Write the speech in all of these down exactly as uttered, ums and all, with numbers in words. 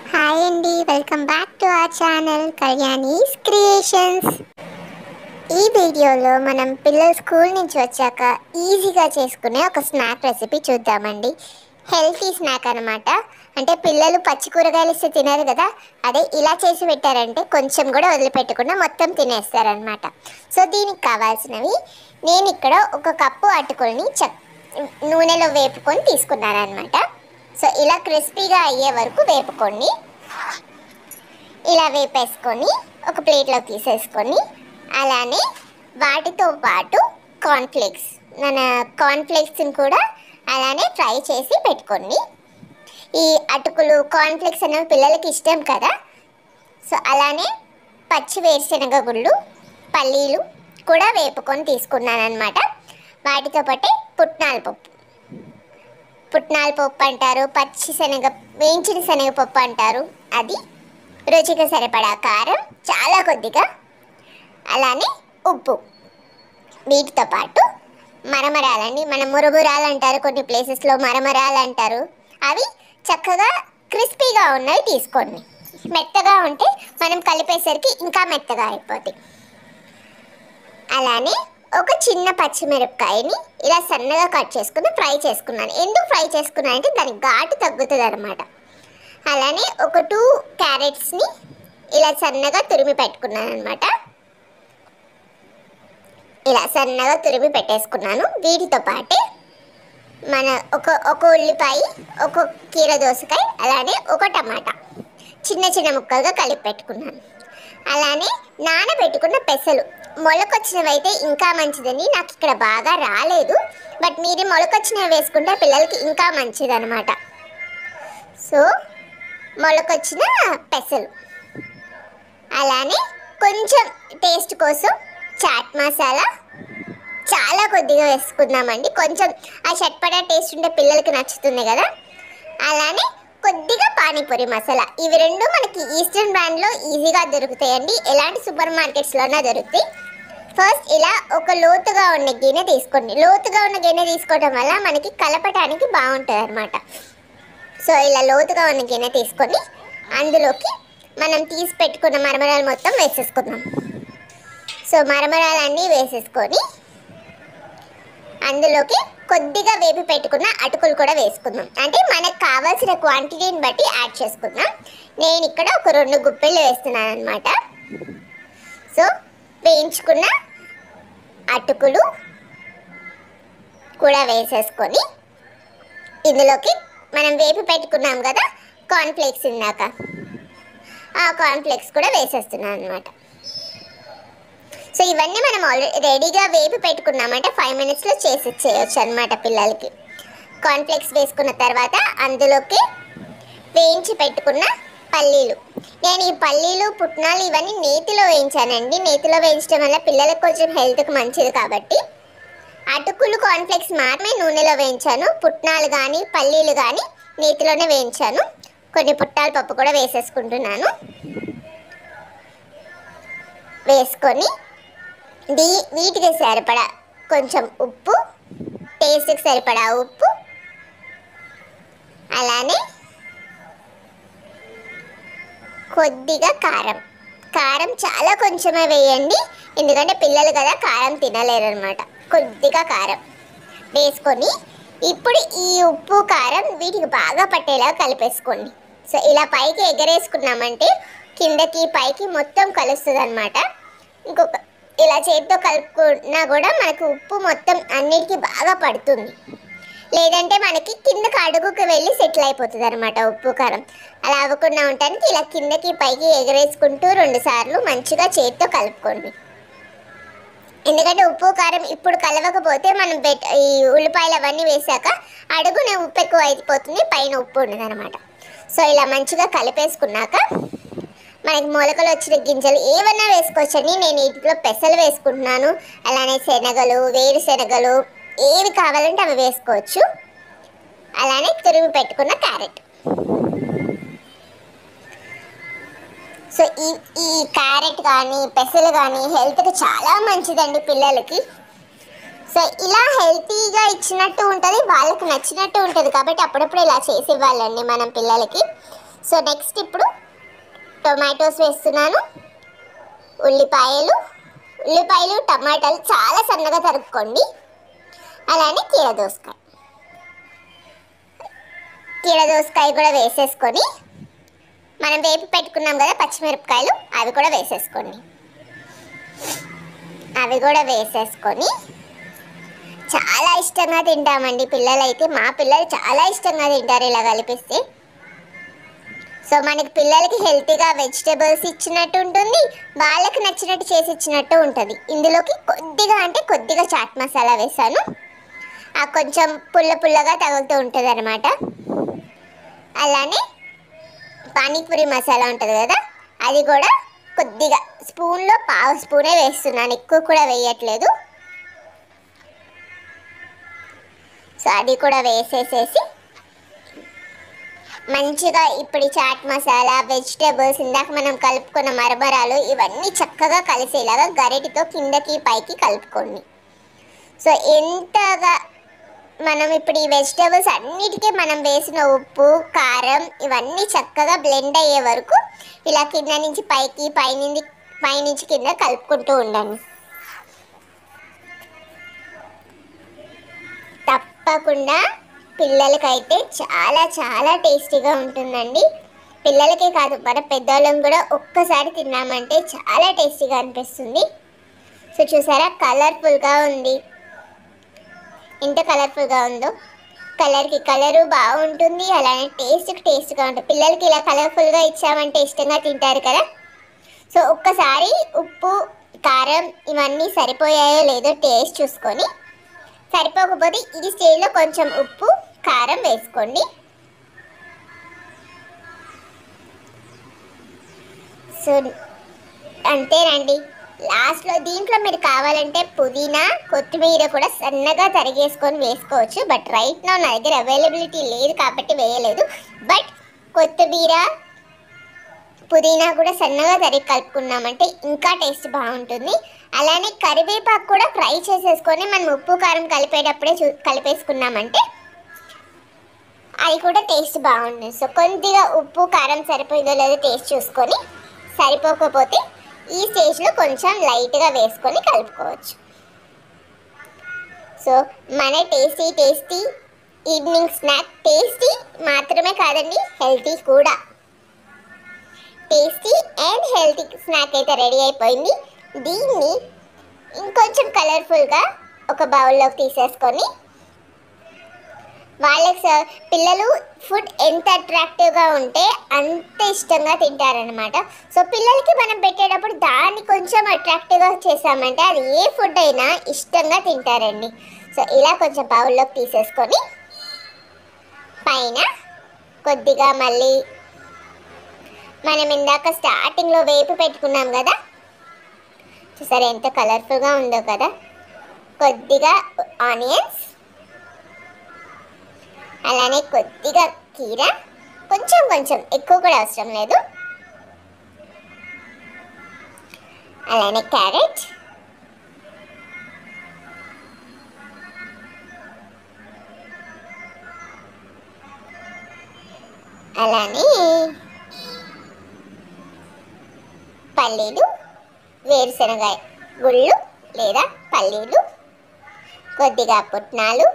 Hi అండి, welcome back to our channel Kalyani's creations. ఈ వీడియోలో మనం పిల్లలు స్కూల్ నుంచి వచ్చాక ఈజీగా చేసుకునే ఒక స్నాక్ రెసిపీ చూద్దామండి. హెల్తీ స్నాక్ అనమాట. అంటే పిల్లలు పచ్చి కూరగాయలు ఇస్తే తినరు కదా, అదే ఇలా చేసి పెట్టారంటే కొంచెం కూడా వదిలిపెట్టకుండా మొత్తం తినేస్తారనమాట. సో దీనికి కావాల్సినవి నేను ఇక్కడ ఒక కప్పు అటుకుల్ని చక్ నూనెలో వేపుకొని తీసుకున్నాను అనమాట. సో ఇలా క్రిస్పీగా అయ్యే వరకు వేపుకోండి. ఇలా వేపేసుకొని ఒక ప్లేట్లో తీసేసుకొని అలానే వాటితో పాటు కార్న్ఫ్లేక్స్ మన కార్న్ఫ్లేక్స్ని కూడా అలానే ఫ్రై చేసి పెట్టుకోండి. ఈ అటుకులు కార్న్ఫ్లేక్స్ అనేవి పిల్లలకి ఇష్టం కదా, సో అలానే పచ్చి వేరుశనగ గుళ్ళు పల్లీలు కూడా వేపుకొని తీసుకున్నాను అనమాట. వాటితో పాటే పుట్నాల పప్పు పుట్నాల పప్పు అంటారు, పచ్చి శనగ వేయించిన శనగపప్పు అంటారు. అది రుచికి సరిపడా కారం, చాలా కొద్దిగా, అలానే ఉప్పు. వీటితో పాటు మరమరాలండి, మన మురుమురాలు అంటారు, కొన్ని ప్లేసెస్లో మరమరాలు అంటారు. అవి చక్కగా క్రిస్పీగా ఉన్నవి తీసుకోండి. మెత్తగా ఉంటే మనం కలిపేసరికి ఇంకా మెత్తగా అయిపోతాయి. అలానే ఒక చిన్న పచ్చిమిరపకాయని ఇలా సన్నగా కట్ చేసుకుని ఫ్రై చేసుకున్నాను. ఎందుకు ఫ్రై చేసుకున్నాను అంటే దానికి ఘాటు తగ్గుతుంది అనమాట. అలానే ఒక టూ క్యారెట్స్ని ఇలా సన్నగా తురిమి పెట్టుకున్నాను అనమాట. ఇలా సన్నగా తురిమి పెట్టేసుకున్నాను. వీటితో పాటే మన ఒక ఒక ఉల్లిపాయ, ఒక కీర దోసకాయ, అలానే ఒక టమాటా చిన్న చిన్న ముక్కలుగా కలిపి పెట్టుకున్నాను. అలానే నానబెట్టుకున్న పెసలు, మొలకొచ్చినవి అయితే ఇంకా మంచిదని, నాకు ఇక్కడ బాగా రాలేదు, బట్ మీరు మొలకొచ్చినవి వేసుకుంటే పిల్లలకి ఇంకా మంచిది అనమాట. సో మొలకొచ్చిన పెసలు, అలానే కొంచెం టేస్ట్ కోసం చాట్ మసాలా చాలా కొద్దిగా వేసుకుందామండి. కొంచెం ఆ చట్పటా టేస్ట్ ఉంటే పిల్లలకి నచ్చుతుంది కదా. అలానే కొద్దిగా పానీపూరి మసాలా. ఇవి రెండు మనకి ఈస్టర్న్ బ్రాండ్లో ఈజీగా దొరుకుతాయండి, ఎలాంటి సూపర్ మార్కెట్స్లోనే దొరుకుతాయి. ఫస్ట్ ఇలా ఒక లోతుగా ఉన్న గిన్నె తీసుకోండి. లోతుగా ఉన్న గిన్నె తీసుకోవడం వల్ల మనకి కలపటానికి బాగుంటుంది అనమాట. సో ఇలా లోతుగా ఉన్న గిన్నె తీసుకొని అందులోకి మనం తీసి పెట్టుకున్న మరమరాలు మొత్తం వేసేసుకుందాం. సో మరమరాలన్నీ వేసేసుకొని అందులోకి కొద్దిగా వేపి పెట్టుకున్న అటుకులు కూడా వేసుకుందాం. అంటే మనకు కావాల్సిన క్వాంటిటీని బట్టి యాడ్ చేసుకుందాం. నేను ఇక్కడ ఒక రెండు గుప్పెళ్ళు వేస్తున్నాను అనమాట. సో వేయించుకున్న అటుకులు కూడా వేసేసుకొని ఇందులోకి మనం వేపి పెట్టుకున్నాం కదా కార్న్ఫ్లేక్స్, ఇందాక ఆ కార్న్ఫ్లేక్స్ కూడా వేసేస్తున్నాను అనమాట. సో ఇవన్నీ మనం ఆల్రెడీ రెడీగా వేపి పెట్టుకున్నామంటే ఫైవ్ మినిట్స్లో చేసి చేయొచ్చు అనమాట పిల్లలకి. కార్న్ఫ్లేక్స్ వేసుకున్న తర్వాత అందులోకి వేయించి పెట్టుకున్న పల్లీలు. నేను ఈ పల్లీలు పుట్నాలు ఇవన్నీ నేతిలో వేయించానండి. నేతిలో వేయించడం వల్ల పిల్లలకు కొంచెం హెల్త్కి మంచిది కాబట్టి. అటుకులు కార్న్ఫ్లేక్స్ మాత్రమే నూనెలో వేయించాను. పుట్నాలు కానీ పల్లీలు కానీ నేతిలోనే వేయించాను. కొన్ని పుట్నాల పప్పు కూడా వేసేసుకుంటున్నాను. వేసుకొని దీ వీటికి సరిపడా కొంచెం ఉప్పు, టేస్ట్కి సరిపడా ఉప్పు, అలానే కొద్దిగా కారం. కారం చాలా కొంచెమే వేయండి, ఎందుకంటే పిల్లలు కదా కారం తినలేరు అనమాట. కొద్దిగా కారం వేసుకొని ఇప్పుడు ఈ ఉప్పు కారం వీటికి బాగా పట్టేలా కలిపేసుకోండి. సో ఇలా పైకి ఎగరేసుకున్నామంటే కిందకి పైకి మొత్తం కలుస్తుంది అనమాట. ఇంకొక ఇలా చేతితో కలుపుకున్నా కూడా మనకు ఉప్పు మొత్తం అన్నిటికీ బాగా పడుతుంది. లేదంటే మనకి కిందకి అడుగుకి వెళ్ళి సెటిల్ అయిపోతుంది అనమాట ఉప్పు కారం. అలా అవ్వకుండా ఉండటానికి ఇలా కిందకి పైకి ఎగరేసుకుంటూ రెండు సార్లు మంచిగా చేతితో కలుపుకోండి. ఎందుకంటే ఉప్పు కారం ఇప్పుడు కలవకపోతే మనం బెట్ ఈ ఉల్లిపాయలు అవన్నీ వేసాక అడుగున ఉప్పు ఎక్కువ అయిపోతుంది, పైన ఉప్పు ఉండదు అనమాట. సో ఇలా మంచిగా కలిపేసుకున్నాక మనకి మొలకలు వచ్చిన గింజలు ఏమన్నా వేసుకోవచ్చండి. నేను ఇంట్లో పెసలు వేసుకుంటున్నాను, అలానే శనగలు, వేరుశనగలు ఏవి కావాలంటే అవి వేసుకోవచ్చు. అలానే తురిమి పెట్టుకున్న క్యారెట్. సో ఈ ఈ క్యారెట్ కానీ పెసలు కానీ హెల్త్కి చాలా మంచిదండి పిల్లలకి. సో ఇలా హెల్తీగా ఇచ్చినట్టు ఉంటుంది, వాళ్ళకి నచ్చినట్టు ఉంటుంది. కాబట్టి అప్పుడప్పుడు ఇలా చేసి ఇవ్వాలండి మనం పిల్లలకి. సో నెక్స్ట్ ఇప్పుడు టొమాటోస్ వేస్తున్నాను, ఉల్లిపాయలు ఉల్లిపాయలు టమాటాలు చాలా సన్నగా తరుక్కోండి. అలానే కీర దోసకాయ కీర దోసకాయ కూడా వేసేసుకొని మనం వేపి పెట్టుకున్నాం కదా పచ్చిమిరపకాయలు, అవి కూడా వేసేసుకోండి. అవి కూడా వేసేసుకొని చాలా ఇష్టంగా తింటామండి పిల్లలైతే. మా పిల్లలు చాలా ఇష్టంగా తింటారు ఇలా కలిపిస్తే. సో మనకి పిల్లలకి హెల్తీగా వెజిటేబుల్స్ ఇచ్చినట్టు ఉంటుంది, వాళ్ళకి నచ్చినట్టు చేసి ఇచ్చినట్టు ఉంటుంది. ఇందులోకి కొద్దిగా అంటే కొద్దిగా చాట్ మసాలా వేసాను, ఆ కొంచెం పుల్ల పుల్లగా తగులుతూ ఉంటుంది అనమాట. అలానే పానీపూరి మసాలా ఉంటుంది కదా, అది కూడా కొద్దిగా స్పూన్లో పావు స్పూనే వేస్తున్నాను, ఎక్కువ కూడా వేయట్లేదు. సో అది కూడా వేసేసేసి మంచిగా ఇప్పుడు చాట్ మసాలా, వెజిటేబుల్స్, ఇందాక మనం కలుపుకున్న మరమరాలు ఇవన్నీ చక్కగా కలిసేలాగా గరిటితో కిందకి పైకి కలుపుకోండి. సో ఎంతగా మనం ఇప్పుడు ఈ వెజిటేబుల్స్ అన్నిటికీ మనం వేసిన ఉప్పు, కారం ఇవన్నీ చక్కగా బ్లెండ్ అయ్యే వరకు ఇలా కింద నుంచి పైకి, పైనుండి పైనుంచి కింద కలుపుకుంటూ ఉండండి. తప్పకుండా పిల్లలకైతే చాలా చాలా టేస్టీగా ఉంటుందండి. పిల్లలకే కాదు, మన పెద్దవాళ్ళం కూడా ఒక్కసారి తిన్నామంటే చాలా టేస్టీగా అనిపిస్తుంది. సో చూసారా కలర్ఫుల్గా ఉంది, ఎంత కలర్ఫుల్గా ఉందో. కలర్కి కలరు బాగుంటుంది, అలానే టేస్ట్కి టేస్ట్గా ఉంటుంది. పిల్లలకి ఇలా కలర్ఫుల్గా ఇచ్చామంటే ఇష్టంగా తింటారు కదా. సో ఒక్కసారి ఉప్పు, కారం ఇవన్నీ సరిపోయాయో లేదో టేస్ట్ చూసుకొని, సరిపోకపోతే ఈ స్టేజ్లో కొంచెం ఉప్పు, కారం వేసుకోండి. సో అంతేనండి. లాస్ట్లో దీంట్లో మీరు కావాలంటే పుదీనా, కొత్తిమీర కూడా సన్నగా తరిగేసుకొని వేసుకోవచ్చు. బట్ రైట్ నా నా దగ్గర అవైలబిలిటీ లేదు కాబట్టి వేయలేదు. బట్ కొత్తిమీర, పుదీనా కూడా సన్నగా తరిగి కలుపుకున్నామంటే ఇంకా టేస్ట్ బాగుంటుంది. అలానే కరివేపాకు కూడా ఫ్రై చేసేసుకొని మనం ఉప్పు కారం కలిపేటప్పుడే చూ కలిపేసుకున్నామంటే అది కూడా టేస్ట్ బాగుంటుంది. సో కొద్దిగా ఉప్పు కారం సరిపోయిందో లేదో టేస్ట్ చూసుకొని, సరిపోకపోతే ఈ స్టేజ్లో కొంచెం లైట్గా వేసుకొని కలుపుకోవచ్చు. సో మన tasty tasty evening snack, tasty మాత్రమే కాదండి హెల్తీ కూడా. టేస్టీ అండ్ హెల్తీ స్నాక్ అయితే రెడీ అయిపోయింది. దీన్ని ఇంకొంచెం కలర్ఫుల్గా ఒక బౌల్లోకి తీసేసుకొని, వాళ్ళకి పిల్లలు ఫుడ్ ఎంత అట్రాక్టివ్గా ఉంటే అంత ఇష్టంగా తింటారనమాట. సో పిల్లలకి మనం పెట్టేటప్పుడు దాన్ని కొంచెం అట్రాక్టివ్గా చేసామంటే అది ఏ ఫుడ్ అయినా ఇష్టంగా తింటారండి. సో ఇలా కొంచెం బౌల్లోకి తీసేసుకొని పైన కొద్దిగా మళ్ళీ మనం ఇందాక స్టార్టింగ్లో వేపు పెట్టుకున్నాం కదా, చూసారా ఎంత కలర్ఫుల్గా ఉందో కదా. కొద్దిగా ఆనియన్స్, అలానే కొద్దిగా కీర, కొంచెం కొంచెం ఎక్కువ కూడా అవసరం లేదు. అలానే క్యారెట్, అలానే పల్లీలు, వేరుశనగ గుళ్ళు లేదా పల్లీలు, కొద్దిగా పుట్నాలు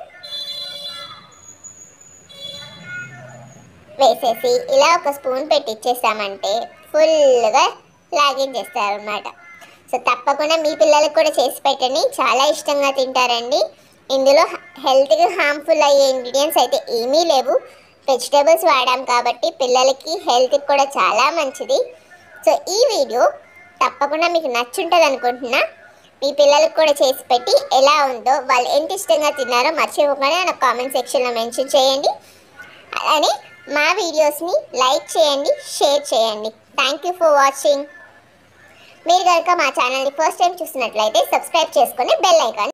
వేసేసి ఇలా ఒక స్పూన్ పెట్టి ఇచ్చేసామంటే ఫుల్గా లాగించేస్తారు అన్నమాట. సో తప్పకుండా మీ పిల్లలకు కూడా చేసి పెట్టండి, చాలా ఇష్టంగా తింటారండి. ఇందులో హెల్త్కి హార్మ్ఫుల్ అయ్యే ఇంగ్రీడియంట్స్ అయితే ఏమీ లేవు, వెజిటేబుల్స్ వాడాం కాబట్టి పిల్లలకి హెల్త్కి కూడా చాలా మంచిది. సో ఈ వీడియో తప్పకుండా మీకు నచ్చుంటుంది అనుకుంటున్నా. మీ పిల్లలకు కూడా చేసి పెట్టి ఎలా ఉందో, వాళ్ళు ఎంత ఇష్టంగా తిన్నారో మర్చిపోకుండా నాకు కామెంట్ సెక్షన్లో మెన్షన్ చేయండి. అలానే మా వీడియోస్ని లైక్ చేయండి, షేర్ చేయండి. Thank you for watching. మీరు కనుక మా ఛానల్ని ఫస్ట్ టైం చూసినట్లయితే సబ్స్క్రైబ్ చేసుకొని బెల్ ఐకాన్